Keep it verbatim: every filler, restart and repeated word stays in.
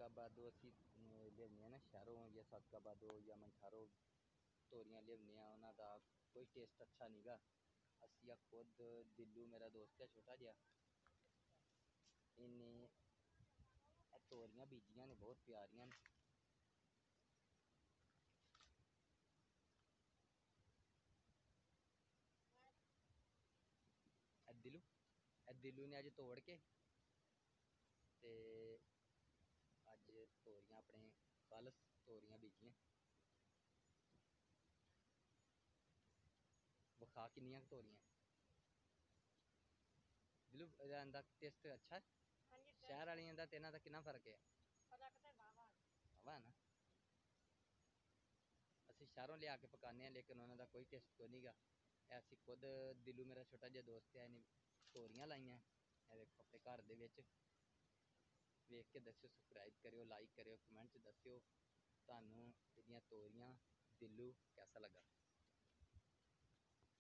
सादकाबादों असी लियाने ना शहरों या सादकाबादों या मंठारों तोरियां लियाने उन्हों का कोई टेस्ट अच्छा नहीं गा। असी आ खुद दिल्लू मेरा दोस्त है छोटा जिहा, इन्हें तोरियां बीजियां ने बहुत प्यारियां ने। दिलू दिलू ने अज तोड़ के ते अज तोरियां अपने कल तोरियां बीजियां। विखा किन्नियां तोरियां दिलू, इहदा टेस्ट अच्छा है? शहर वालियां दा ते इन्हां दा किन्ना फर्क है? वाह ना, असी शहरों लिया के पकाने लेकिन उन्होंने कोई टेस्ट को नहीं गा। असी खुद दिलू मेरा छोटा जिहा दोस्त है, इन्हें तोरियां लाइया अपने घर दे विच। वेख के दस्यो, सबसक्राइब करियो, लाइक करियो, कमेंट च दस्यो तुहानू इहदियां तोरियां दिल्लू कैसा लगा।